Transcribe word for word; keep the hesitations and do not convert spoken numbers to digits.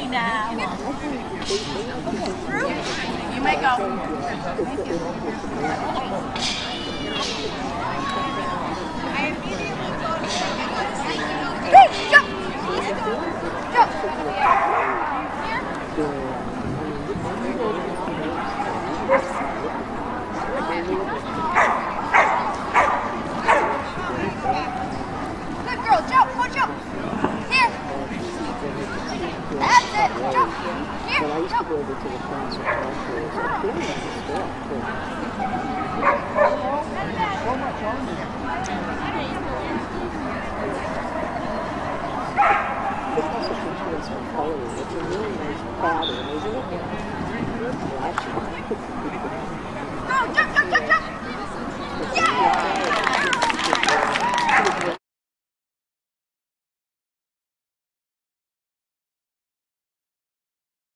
Hey now. You may go. Hey, jump! Jump! Good girl, jump, go jump. Here. That's it, jump. Here, jump. This also features some coloring. It's a really nice pattern, isn't it?